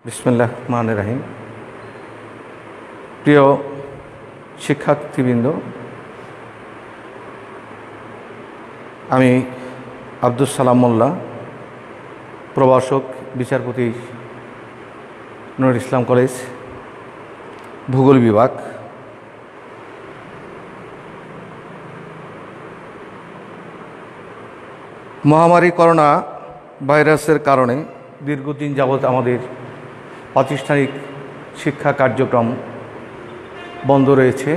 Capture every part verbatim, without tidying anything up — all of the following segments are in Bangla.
বিসমিল্লাহির রহমানির রহিম। প্রিয় শিক্ষার্থীবৃন্দ, আমি আব্দুস সালাম মোল্লা, প্রভাষক, বিচারপতি, নুরুল ইসলাম কলেজ, ভূগোল বিভাগ। মহামারী করোনা ভাইরাসের কারণে দীর্ঘদিন যাবৎ আমাদের প্রাতিষ্ঠানিক শিক্ষা কার্যক্রম বন্ধ রয়েছে।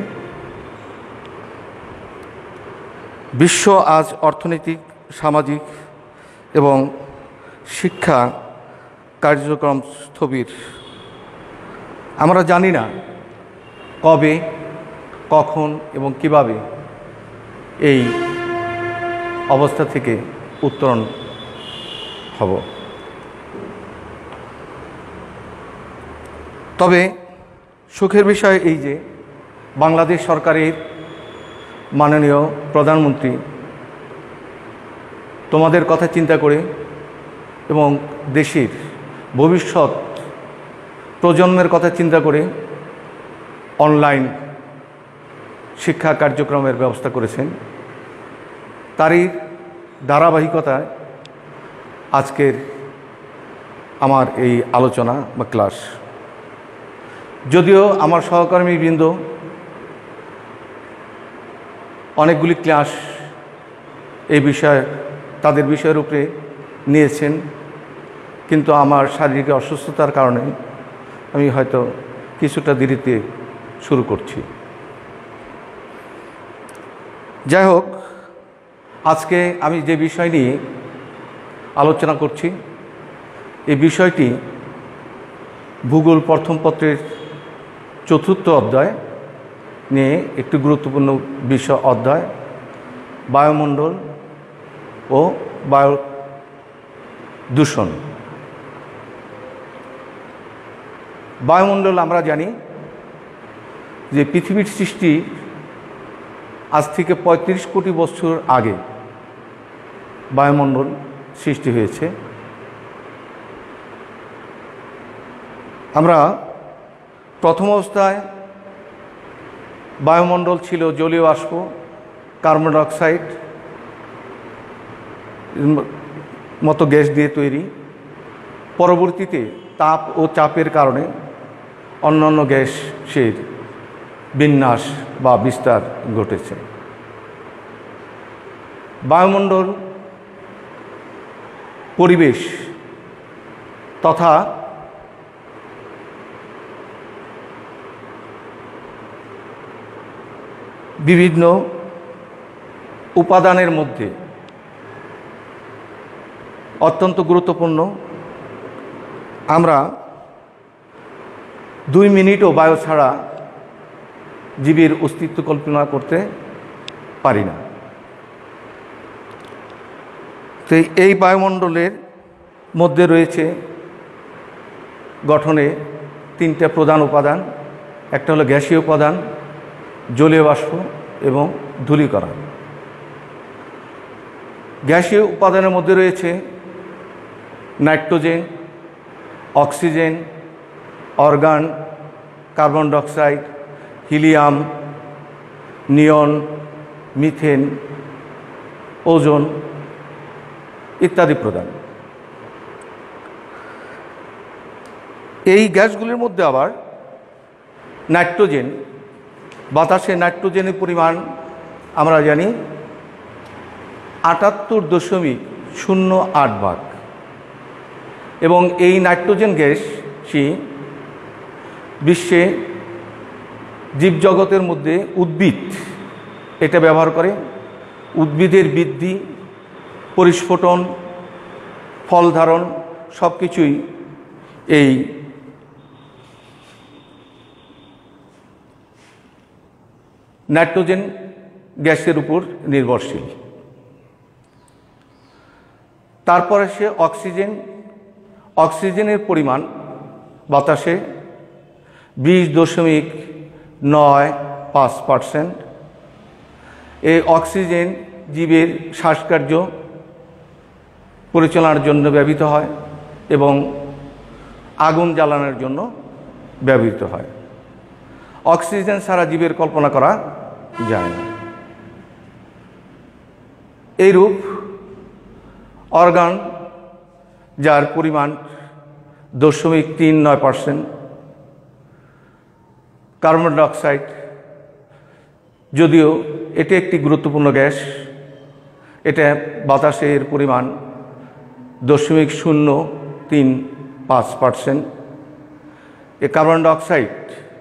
বিশ্ব আজ অর্থনৈতিক, সামাজিক এবং শিক্ষা কার্যক্রম স্থবির। আমরা জানি না কবে, কখন এবং কিভাবে এই অবস্থা থেকে উত্তরণ হব। তবে সুখের বিষয় এই যে বাংলাদেশ সরকারের মাননীয় প্রধানমন্ত্রী তোমাদের কথা চিন্তা করে এবং দেশের ভবিষ্যৎ প্রজন্মের কথা চিন্তা করে অনলাইন শিক্ষা কার্যক্রমের ব্যবস্থা করেছেন। তারই ধারাবাহিকতায় আজকের আমার এই আলোচনা বা ক্লাস। যদিও আমার সহকর্মীবৃন্দ অনেকগুলি ক্লাস এই বিষয়ে তাদের বিষয়ের উপরে নিয়েছেন, কিন্তু আমার শারীরিক অসুস্থতার কারণে আমি হয়তো কিছুটা দেরিতে শুরু করছি। যাই হোক, আজকে আমি যে বিষয় নিয়ে আলোচনা করছি, এই বিষয়টি ভূগোল প্রথম পত্রের চতুর্থ অধ্যায় নিয়ে একটি গুরুত্বপূর্ণ বিষয় অধ্যায়, বায়ুমণ্ডল ও বায়ু দূষণ। বায়ুমণ্ডল আমরা জানি যে পৃথিবীর সৃষ্টি আজ থেকে পঁয়ত্রিশ কোটি বছর আগে বায়ুমণ্ডল সৃষ্টি হয়েছে। আমরা প্রথম অবস্থায় বায়ুমণ্ডল ছিল জলীয় বাষ্প, কার্বন ডাইঅক্সাইড মতো গ্যাস দিয়ে তৈরি। পরবর্তীতে তাপ ও চাপের কারণে অন্যান্য গ্যাসের বিন্যাস বা বিস্তার ঘটেছে। বায়ুমণ্ডল পরিবেশ তথা বিভিন্ন উপাদানের মধ্যে অত্যন্ত গুরুত্বপূর্ণ। আমরা দুই মিনিটও বায়ু ছাড়া জীবের অস্তিত্ব কল্পনা করতে পারি না। তো এই বায়ুমণ্ডলের মধ্যে রয়েছে গঠনে তিনটা প্রধান উপাদান। একটা হলো গ্যাসীয় উপাদান, জলীয় বাষ্প এবং ধূলিকণা। গ্যাসীয় উপাদানের মধ্যে রয়েছে nitrogen, oxygen, argon, carbon dioxide, helium, neon, methane, ozone ইত্যাদি প্রদান। এই গ্যাসগুলির মধ্যে আবার নাইট্রোজেন, বাতাসে নাইট্রোজেনের পরিমাণ আমরা জানি আটাত্তর দশমিক শূন্য আট ভাগ, এবং এই নাইট্রোজেন গ্যাসটি বিশ্বে জীবজগতের মধ্যে উদ্ভিদ এটা ব্যবহার করে। উদ্ভিদের বৃদ্ধি, পরিস্ফুটন, ফল ধারণ সব কিছুই এই নাইট্রোজেন গ্যাসের উপর নির্ভরশীল। তারপরে সে অক্সিজেন। অক্সিজেনের পরিমাণ বাতাসে বিশ দশমিক নয় পাঁচ পার্সেন্ট। এই অক্সিজেন জীবের শ্বাসকার্য পরিচালনার জন্য ব্যবহৃত হয় এবং আগুন জ্বালানোর জন্য ব্যবহৃত হয়। অক্সিজেন ছাড়া জীবের কল্পনা করা যায় না। এইরূপ অর্গান, যার পরিমাণ দশমিক তিন নয় পার্সেন্ট, কার্বন ডাইঅক্সাইড, যদিও এটি একটি গুরুত্বপূর্ণ গ্যাস, এটা বাতাসের পরিমাণ দশমিক শূন্য তিন পাঁচ পার্সেন্ট। এ কার্বন ডাইঅক্সাইড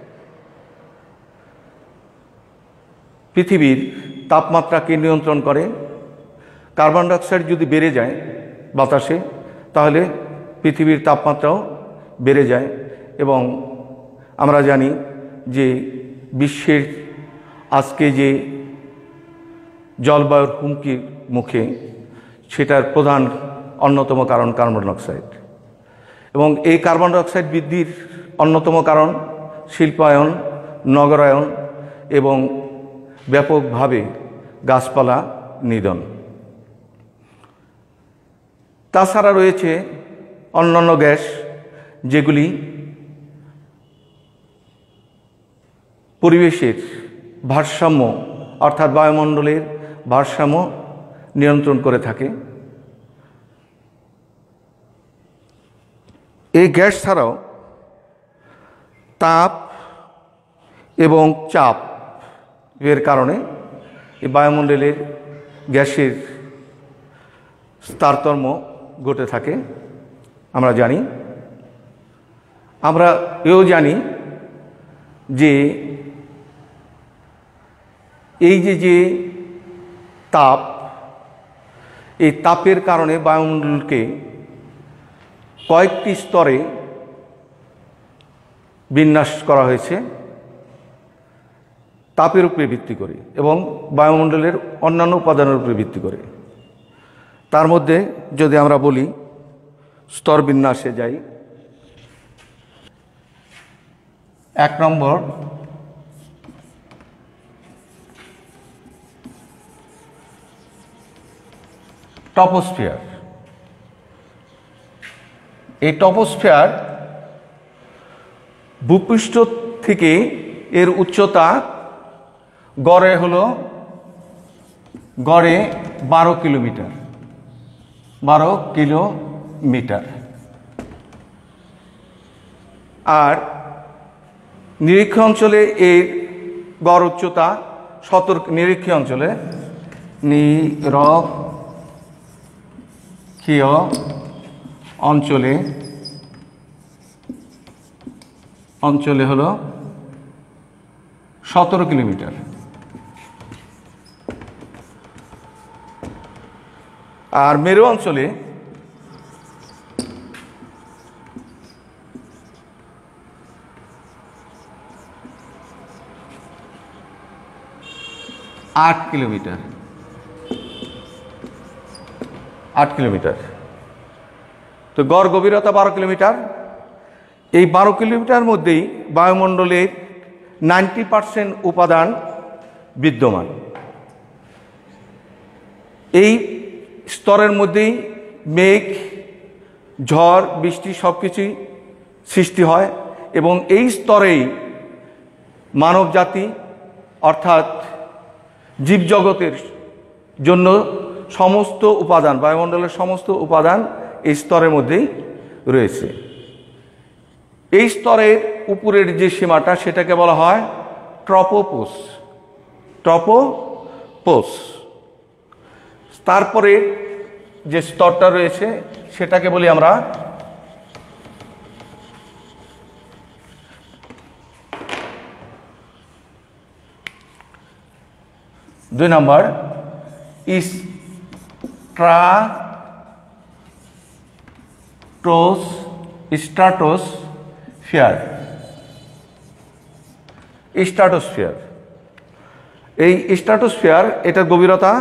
পৃথিবীর তাপমাত্রাকে নিয়ন্ত্রণ করে। কার্বন ডাইঅক্সাইড যদি বেড়ে যায় বাতাসে, তাহলে পৃথিবীর তাপমাত্রাও বেড়ে যায় এবং আমরা জানি যে বিশ্বের আজকে যে জলবায়ুর হুমকির মুখে, সেটার প্রধান অন্যতম কারণ কার্বন ডাইঅক্সাইড। এবং এই কার্বন ডাইঅক্সাইড বৃদ্ধির অন্যতম কারণ শিল্পায়ন, নগরায়ন এবং ব্যাপকভাবে গাছপালা নিধন। তাছাড়া রয়েছে অন্যান্য গ্যাস যেগুলি পরিবেশের ভারসাম্য অর্থাৎ বায়ুমণ্ডলের ভারসাম্য নিয়ন্ত্রণ করে থাকে। এই গ্যাস ছাড়াও তাপ এবং চাপ এর কারণে এই বায়ুমণ্ডলের গ্যাসের তারতম্য ঘটে থাকে। আমরা জানি আমরা এও জানি যে এই যে যে তাপ, এই তাপের কারণে বায়ুমণ্ডলকে কয়েকটি স্তরে বিন্যাস করা হয়েছে তাপের উপরে ভিত্তি করে এবং বায়ুমণ্ডলের অন্যান্য উপাদানের উপরে ভিত্তি করে। তার মধ্যে যদি আমরা বলি স্তর বিন্যাসে যাই, এক নম্বর টপোস্ফিয়ার। এই টপোস্ফিয়ার ভূপৃষ্ঠ থেকে এর উচ্চতা গড়ে হলো গড়ে বারো কিলোমিটার বারো কিলোমিটার আর নিরীক্ষণ অঞ্চলে এর গড় উচ্চতা সতর নিরীক্ষণ অঞ্চলে নিরক্ষীয় অঞ্চলে অঞ্চলে হলো সতেরো কিলোমিটার আর মেরু অঞ্চলে আট কিলোমিটার আট কিলোমিটার তো গড় গভীরতা বারো কিলোমিটার। এই বারো কিলোমিটার মধ্যেই বায়ুমণ্ডলের নাইনটি পার্সেন্ট উপাদান বিদ্যমান। এই স্তরের মধ্যেই মেঘ, ঝড়, বৃষ্টি সব কিছুই সৃষ্টি হয় এবং এই স্তরেই মানব জাতি অর্থাৎ জীবজগতের জন্য সমস্ত উপাদান, বায়ুমণ্ডলের সমস্ত উপাদান এই স্তরের মধ্যেই রয়েছে। এই স্তরের উপরের যে সীমাটা সেটাকে বলা হয় ট্রপোপোস ট্রপোপোস তারপরে যে স্তরটা রয়েছে সেটাকে বলি আমরা দুই নম্বর স্ট্রাটোস স্ট্রাটোস্ফিয়ার স্ট্রাটোস্ফিয়ার এই স্ট্রাটোস্ফিয়ার এটার গভীরতা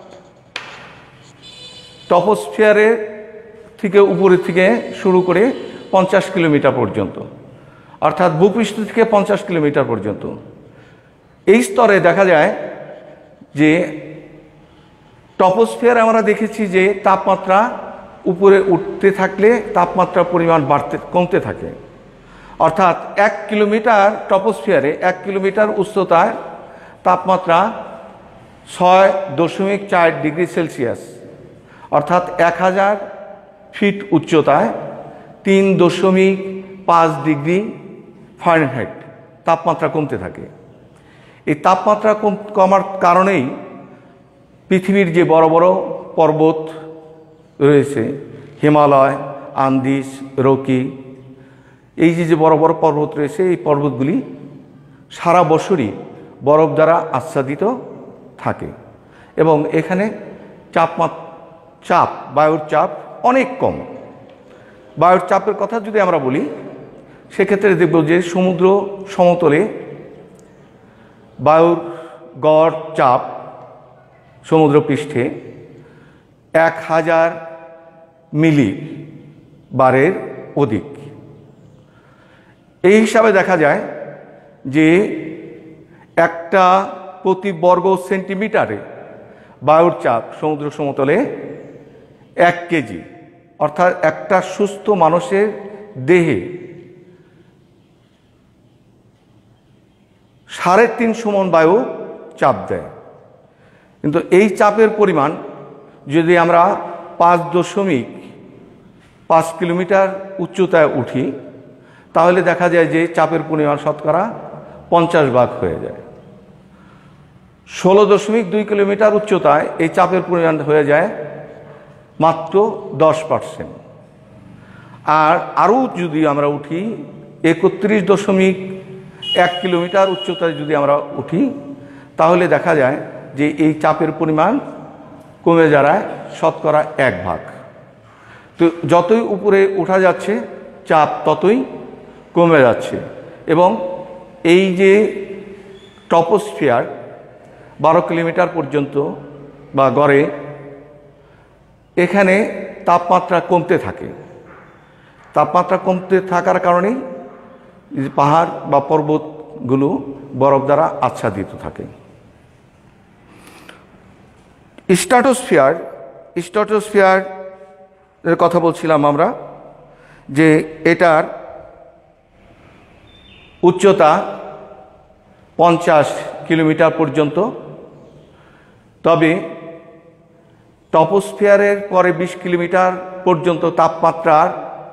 টপোস্ফিয়ারের থেকে উপরের থেকে শুরু করে পঞ্চাশ কিলোমিটার পর্যন্ত, অর্থাৎ ভূপৃষ্ঠ থেকে পঞ্চাশ কিলোমিটার পর্যন্ত। এই স্তরে দেখা যায় যে টপোস্ফিয়ারে আমরা দেখেছি যে তাপমাত্রা উপরে উঠতে থাকলে তাপমাত্রার পরিমাণ বাড়তে কমতে থাকে। অর্থাৎ এক কিলোমিটার ট্রপোস্ফিয়ারে এক কিলোমিটার উচ্চতায় তাপমাত্রা ছয় দশমিক চার ডিগ্রি সেলসিয়াস, অর্থাৎ এক হাজার ফিট উচ্চতায় তিন দশমিক পাঁচ ডিগ্রি ফারেনহাইট তাপমাত্রা কমতে থাকে। এই তাপমাত্রা কম কমার কারণেই পৃথিবীর যে বড় বড় পর্বত রয়েছে, হিমালয়, আন্দিজ, রকি, এই যে যে বড় বড় পর্বত রয়েছে, এই পর্বতগুলি সারা বছরই বরফ দ্বারা আচ্ছাদিত থাকে এবং এখানে চাপমাত্রা চাপ বায়ুর চাপ অনেক কম। বায়ুর চাপের কথা যদি আমরা বলি, সেক্ষেত্রে দেখব যে সমুদ্র সমতলে বায়ুর গড় চাপ সমুদ্র পৃষ্ঠে এক হাজার মিলি বারের অধিক। এই হিসাবে দেখা যায় যে একটা প্রতি বর্গ সেন্টিমিটারে বায়ুর চাপ সমুদ্র সমতলে এক কেজি, অর্থাৎ একটা সুস্থ মানুষের দেহে সাড়ে তিনশো মন বায়ু চাপ দেয়। কিন্তু এই চাপের পরিমাণ যদি আমরা পাঁচ দশমিক পাঁচ কিলোমিটার উচ্চতায় উঠি, তাহলে দেখা যায় যে চাপের পরিমাণ শতকরা পঞ্চাশ ভাগ হয়ে যায়। ষোলো দশমিক দুই কিলোমিটার উচ্চতায় এই চাপের পরিমাণ হয়ে যায় মাত্র দশ পার্সেন্ট। আর আরও যদি আমরা উঠি একত্রিশ দশমিক এক কিলোমিটার উচ্চতায় যদি আমরা উঠি, তাহলে দেখা যায় যে এই চাপের পরিমাণ কমে দাঁড়ায় শতকরা এক ভাগ। তো যতই উপরে ওঠা যাচ্ছে চাপ ততই কমে যাচ্ছে এবং এই যে ট্রপোস্ফিয়ার বারো কিলোমিটার পর্যন্ত বা গড়ে, এখানে তাপমাত্রা কমতে থাকে। তাপমাত্রা কমতে থাকার কারণেই পাহাড় বা পর্বতগুলো বরফ দ্বারা আচ্ছাদিত থাকে। স্ট্র্যাটোস্ফিয়ার স্ট্র্যাটোস্ফিয়ার এর কথা বলছিলাম আমরা, যে এটার উচ্চতা পঞ্চাশ কিলোমিটার পর্যন্ত। তবে ট্রপোস্ফিয়ারের পরে বিশ কিলোমিটার পর্যন্ত তাপমাত্রার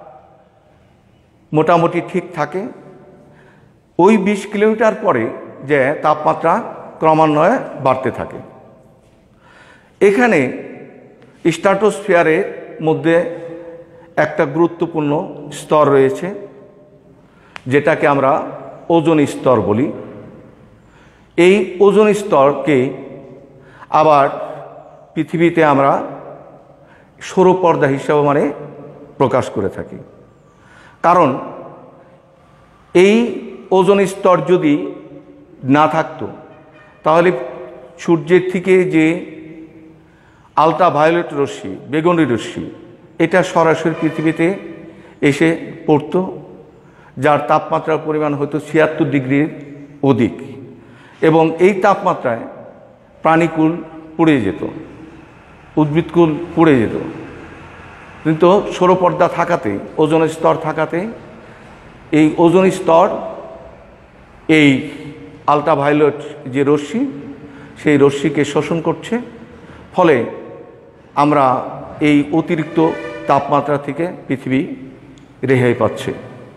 মোটামুটি ঠিক থাকে। ওই বিশ কিলোমিটার পরে যে তাপমাত্রা ক্রমান্বয়ে বাড়তে থাকে। এখানে স্ট্র্যাটোস্ফিয়ারের মধ্যে একটা গুরুত্বপূর্ণ স্তর রয়েছে, যেটাকে আমরা ওজোন স্তর বলি। এই ওজোন স্তরকে আবার পৃথিবীতে আমরা সৌরপর্দা হিসাবে মানে প্রকাশ করে থাকি। কারণ এই ওজোন স্তর যদি না থাকতো, তাহলে সূর্যের থেকে যে আলট্রাভায়োলেট রশ্মি, বেগুনি রশ্মি, এটা সরাসরি পৃথিবীতে এসে পড়তো, যার তাপমাত্রার পরিমাণ হয়তো ছিয়াত্তর ডিগ্রির অধিক এবং এই তাপমাত্রায় প্রাণীকুল পুড়ে যেত, উদ্ভিদকুল পুড়ে যেত। কিন্তু সৌরপর্দা থাকাতে, ওজোন স্তর থাকাতে এই ওজোন স্তর এই আলট্রাভায়োলেট যে রশ্মি, সেই রশ্মিকে শোষণ করছে, ফলে আমরা এই অতিরিক্ত তাপমাত্রা থেকে পৃথিবী রেহাই পাচ্ছে।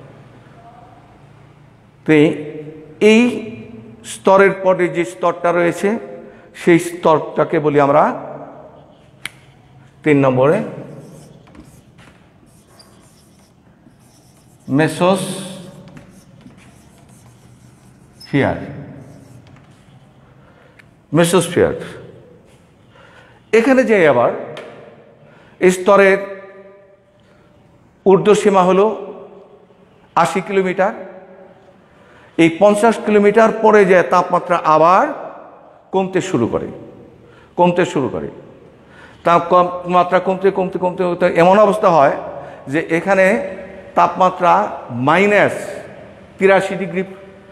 তো এই স্তরের পরে যে স্তরটা রয়েছে, সেই স্তরটাকে বলি আমরা তিন নম্বরে মেসোস্ফিয়ার। মেসোস্ফিয়ার এখানে যে আবার স্তরের ঊর্ধ্বসীমা হলো আশি কিলোমিটার। এই পঞ্চাশ কিলোমিটার পরে যে তাপমাত্রা আবার কমতে শুরু করে কমতে শুরু করে তাপমাত্রা কমতে কমতে কমতে কমতে এমন অবস্থা হয় যে এখানে তাপমাত্রা মাইনাস তিরাশি ডিগ্রি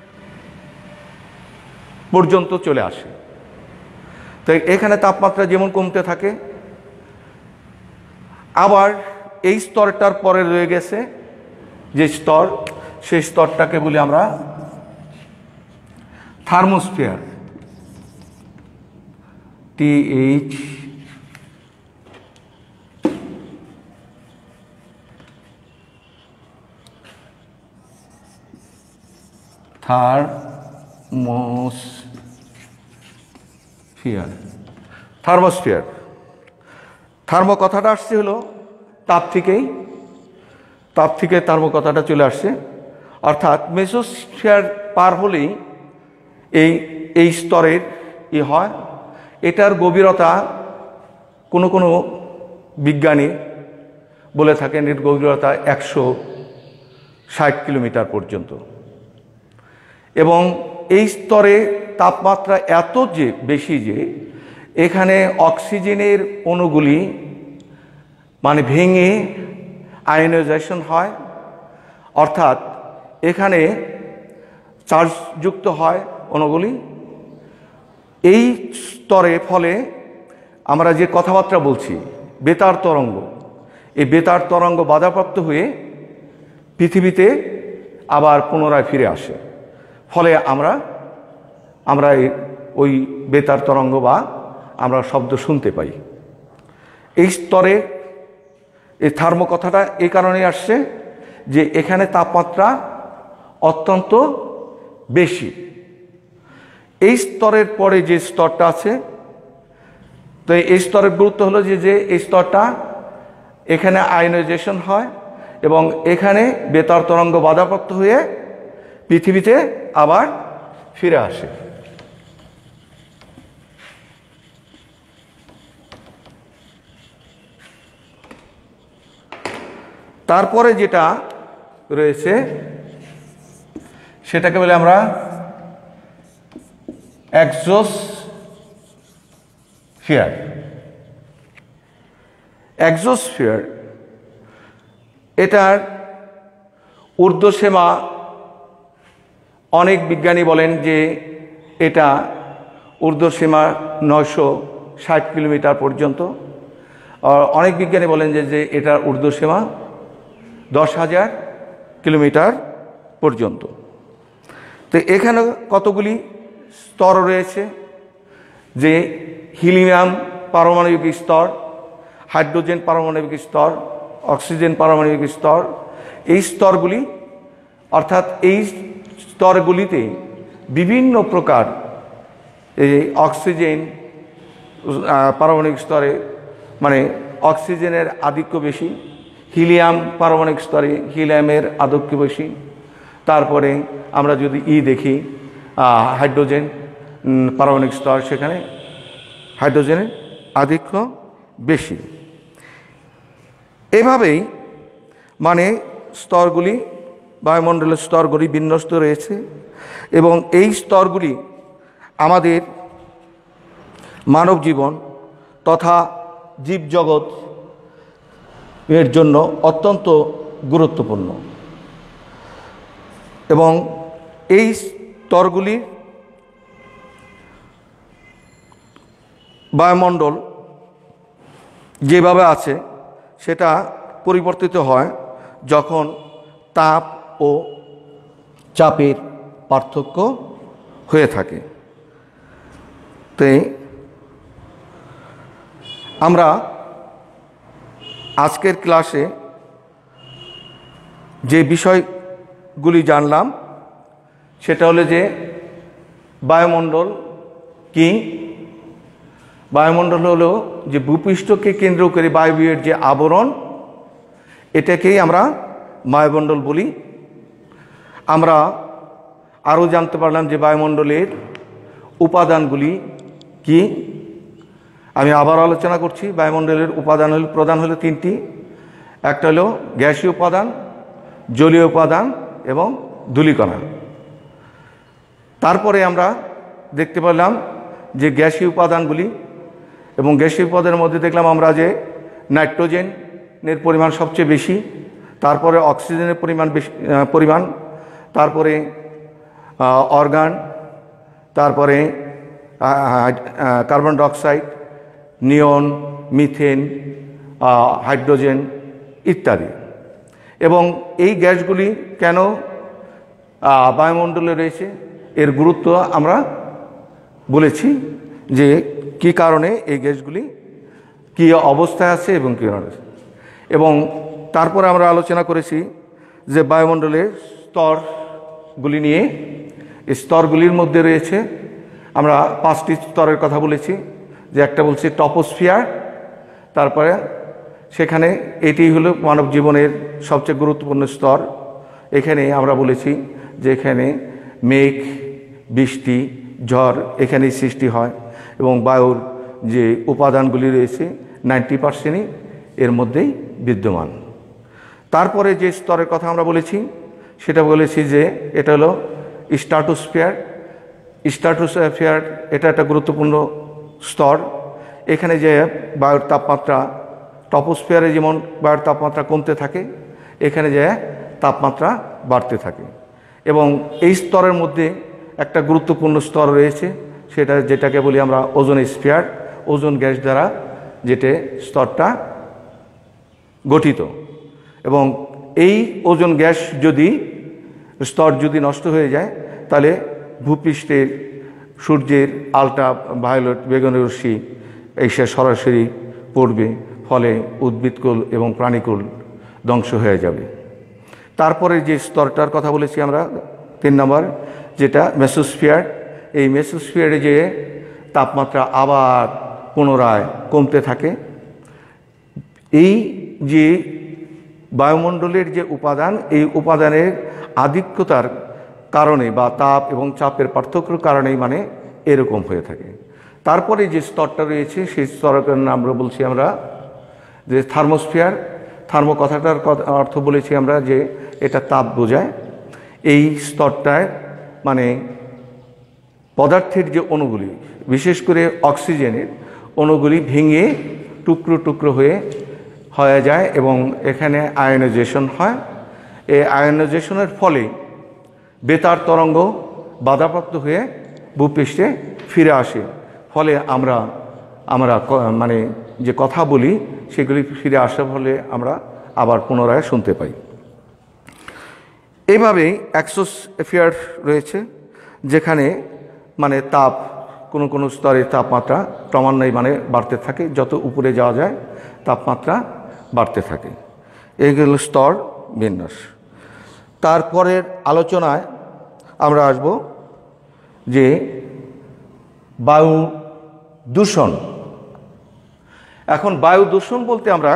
পর্যন্ত চলে আসে। তো এখানে তাপমাত্রা যেমন কমতে থাকে, আবার এই স্তরটার পরে রয়ে গেছে যে স্তর, সেই স্তরটাকে বলি আমরা thermosphere, T H thermosphere thermosphere thermo কথাটা আসছে হলো তাপ থেকেই, তাপ থেকে থার্মো কথাটা চলে আসছে। অর্থাৎ মেসোস্ফিয়ার পার হলেই এই এই স্তরের ই হয়। এটার গভীরতা কোনো কোনো বিজ্ঞানী বলে থাকেন এর গভীরতা একশো ষাট কিলোমিটার পর্যন্ত। এবং এই স্তরে তাপমাত্রা এত যে বেশি যে এখানে অক্সিজেনের অণুগুলি মানে ভেঙে আয়নাইজেশন হয়, অর্থাৎ এখানে চার্জযুক্ত হয় অণুগুলি। এই স্তরে ফলে আমরা যে কথাবার্তা বলছি বেতার তরঙ্গ, এই বেতার তরঙ্গ বাধাপ্রাপ্ত হয়ে পৃথিবীতে আবার পুনরায় ফিরে আসে। ফলে আমরা আমরা ওই বেতার তরঙ্গ বা আমরা শব্দ শুনতে পাই। এই স্তরে এই থার্মো কথাটা এই কারণে আসছে যে এখানে তাপমাত্রা অত্যন্ত বেশি। এই স্তরের পরে যে স্তরটা আছে, তো এই স্তরের গুরুত্ব হলো যে যে এই স্তরটা এখানে আয়নাইজেশন হয় এবং এখানে বেতার তরঙ্গ বাধাপ্রাপ্ত হয়ে পৃথিবীতে আবার ফিরে আসে। তারপরে যেটা রয়েছে সেটাকে বলে আমরা এক্সোস্ফিয়ার। এক্সোস্ফিয়ার এটার ঊর্ধ্বসীমা অনেক বিজ্ঞানী বলেন যে এটা ঊর্ধ্বসীমা নয়শো ষাট কিলোমিটার পর্যন্ত। অনেক বিজ্ঞানী বলেন যে যে এটার ঊর্ধ্বসীমা দশ হাজার কিলোমিটার পর্যন্ত। তো এখানে কতগুলি স্তর রয়েছে, যে হিলিয়াম পারমাণবিক স্তর, হাইড্রোজেন পারমাণবিক স্তর, অক্সিজেন পারমাণবিক স্তর। এই স্তরগুলি অর্থাৎ এই স্তরগুলিতে বিভিন্ন প্রকার এই অক্সিজেন পারমাণবিক স্তরে মানে অক্সিজেনের আধিক্য বেশি, হিলিয়াম পারমাণবিক স্তরে হিলিয়ামের আধিক্য বেশি। তারপরে আমরা যদি ই দেখি হাইড্রোজেন পারমাণবিক স্তর, সেখানে হাইড্রোজেনের আধিক্য বেশি। এভাবেই মানে স্তরগুলি বায়ুমণ্ডলের স্তরগুলি বিন্যস্ত রয়েছে এবং এই স্তরগুলি আমাদের মানব জীবন তথা জীবজগৎ এর জন্য অত্যন্ত গুরুত্বপূর্ণ। এবং এই স্তরগুলি বায়ুমণ্ডল যেভাবে আছে সেটা পরিবর্তিত হয় যখন তাপ ও চাপের পার্থক্য হয়ে থাকে। তাই আমরা আজকের ক্লাসে যে বিষয়গুলি জানলাম সেটা হলো যে বায়ুমণ্ডল কি। বায়ুমণ্ডল হলো যে ভূপৃষ্ঠকে কেন্দ্র করে বায়বীয়ের যে আবরণ, এটাকেই আমরা বায়ুমণ্ডল বলি। আমরা আরও জানতে পারলাম যে বায়ুমণ্ডলের উপাদানগুলি কি। আমি আবার আলোচনা করছি। বায়ুমণ্ডলের উপাদান হল প্রধান হলো তিনটি, একটা হলো গ্যাসীয় উপাদান, জলীয় উপাদান এবং ধূলিকণা। তারপরে আমরা দেখতে পেলাম যে গ্যাসীয় উপাদানগুলি, এবং গ্যাসীয় উপাদানের মধ্যে দেখলাম আমরা যে নাইট্রোজেনের পরিমাণ সবচেয়ে বেশি, তারপরে অক্সিজেনের পরিমাণ বেশি পরিমাণ তারপরে অর্গান, তারপরে carbon dioxide, neon, methane, hydrogen ইত্যাদি। এবং এই গ্যাসগুলি কেন বায়ুমণ্ডলে রয়েছে এর গুরুত্ব আমরা বলেছি যে কী কারণে এই গ্যাসগুলি কী অবস্থায় আছে এবং কী আছে। এবং তারপরে আমরা আলোচনা করেছি যে বায়ুমণ্ডলের স্তরগুলি নিয়ে। এই স্তরগুলির মধ্যে রয়েছে আমরা পাঁচটি স্তরের কথা বলেছি, যে একটা বলছি টপোস্ফিয়ার, তারপরে সেখানে এটি হলো মানব জীবনের সবচেয়ে গুরুত্বপূর্ণ স্তর। এখানে আমরা বলেছি যে এখানে মেঘ, বৃষ্টি, ঝড় এখানেই সৃষ্টি হয় এবং বায়ুর যে উপাদানগুলি রয়েছে নাইনটি পার্সেন্টই এর মধ্যেই বিদ্যমান। তারপরে যে স্তরের কথা আমরা বলেছি সেটা বলেছি যে এটা হলো স্ট্রাটোস্ফিয়ার। স্ট্রাটোস্ফিয়ার এটা একটা গুরুত্বপূর্ণ স্তর। এখানে যে বায়ুর তাপমাত্রা, টপোস্ফিয়ারে যেমন বায়ুর তাপমাত্রা কমতে থাকে, এখানে যে তাপমাত্রা বাড়তে থাকে। এবং এই স্তরের মধ্যে একটা গুরুত্বপূর্ণ স্তর রয়েছে, সেটা যেটাকে বলি আমরা ওজোন স্ফিয়ার। ওজোন গ্যাস দ্বারা যেটা স্তরটা গঠিত। এবং এই ওজোন গ্যাস যদি স্তর যদি নষ্ট হয়ে যায় তাহলে ভূপৃষ্ঠের সূর্যের আলট্রা ভায়োলেট বেগুনি রশ্মি এসে সরাসরি পড়বে, ফলে উদ্ভিদকুল এবং প্রাণীকুল ধ্বংস হয়ে যাবে। তারপরে যে স্তরটার কথা বলেছি আমরা তিন নম্বর, যেটা মেসোস্ফিয়ার। এই মেসোস্ফিয়ারে যে তাপমাত্রা আবার পুনরায় কমতে থাকে। এই যে বায়ুমণ্ডলের যে উপাদান, এই উপাদানের আধিক্যতার কারণে বা তাপ এবং চাপের পার্থক্যের কারণেই মানে এরকম হয়ে থাকে। তারপরে যে স্তরটা রয়েছে সেই স্তরের নাম আমরা বলছি আমরা যে থার্মোস্ফিয়ার। থার্মো কথাটার অর্থ বলেছি আমরা যে এটা তাপ বোঝায়। এই স্তরটায় মানে পদার্থের যে অণুগুলি, বিশেষ করে অক্সিজেনের অণুগুলি ভেঙে টুকরো টুকরো হয়ে হয়ে যায় এবং এখানে আয়নাইজেশন হয়। এই আয়নাইজেশনের ফলে বেতার তরঙ্গ বাধাপ্রাপ্ত হয়ে ভূপৃষ্ঠে ফিরে আসে, ফলে আমরা আমরা মানে যে কথা বলি সেগুলি ফিরে আসার ফলে আমরা আবার পুনরায় শুনতে পাই। এইভাবেই এক্সোস্ফিয়ার রয়েছে, যেখানে মানে তাপ কোনো কোনো স্তরের তাপমাত্রা ক্রমান্বয়ে মানে বাড়তে থাকে, যত উপরে যাওয়া যায় তাপমাত্রা বাড়তে থাকে। এইগুলো স্তর বিন্যাস। তারপরের আলোচনায় আমরা আসব যে বায়ু দূষণ। এখন বায়ু দূষণ বলতে আমরা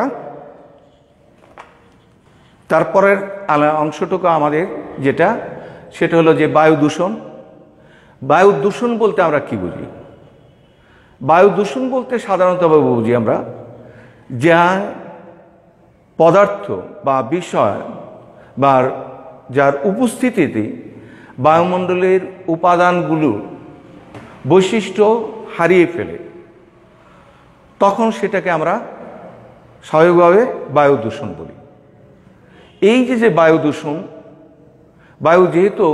তারপরের অংশটুকু আমাদের যেটা সেটা হলো যে বায়ু দূষণ। বায়ু দূষণ বলতে আমরা কি বুঝি? বায়ু দূষণ বলতে সাধারণতভাবে বুঝি আমরা যা পদার্থ বা বিষয় বা যার উপস্থিতিতে বায়ুমণ্ডলের উপাদানগুলো বৈশিষ্ট্য হারিয়ে ফেলে, তখন সেটাকে আমরা স্বাভাবিকভাবে বায়ু দূষণ বলি। এই যে যে বায়ু দূষণ, বায়ু যেহেতু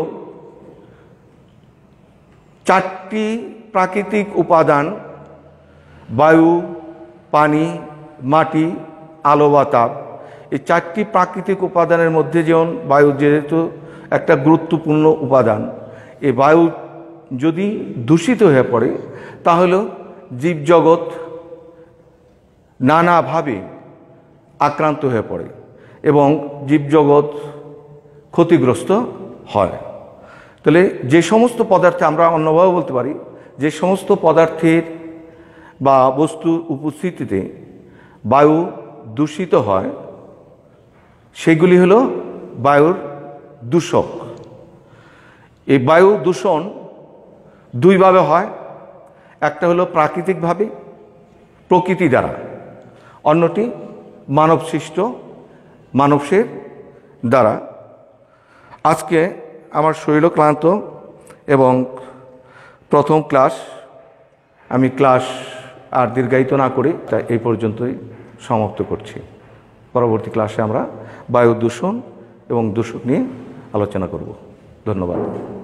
চারটি প্রাকৃতিক উপাদান বায়ু, পানি, মাটি, আলো, বাতাস, এই চারটি প্রাকৃতিক উপাদানের মধ্যে যেমন বায়ু যেহেতু একটা গুরুত্বপূর্ণ উপাদান, এই বায়ু যদি দূষিত হয়ে পড়ে তাহলে জীবজগৎ নানাভাবে আক্রান্ত হয়ে পড়ে এবং জীবজগৎ ক্ষতিগ্রস্ত হয়। তাহলে যে সমস্ত পদার্থে আমরা অন্যভাবে বলতে পারি, যে সমস্ত পদার্থের বা বস্তুর উপস্থিতিতে বায়ু দূষিত হয় সেগুলি হলো বায়ুর দূষক। এই বায়ু দূষণ দুইভাবে হয়, একটা হলো প্রাকৃতিকভাবে প্রকৃতি দ্বারা, অন্যটি মানবসৃষ্ট মানুষের দ্বারা। আজকে আমার শরীর ক্লান্ত এবং প্রথম ক্লাস আমি ক্লাস আর দীর্ঘায়িত না করে তাই এই পর্যন্তই সমাপ্ত করছি। পরবর্তী ক্লাসে আমরা বায়ু দূষণ এবং দূষক নিয়ে আলোচনা করব। ধন্যবাদ।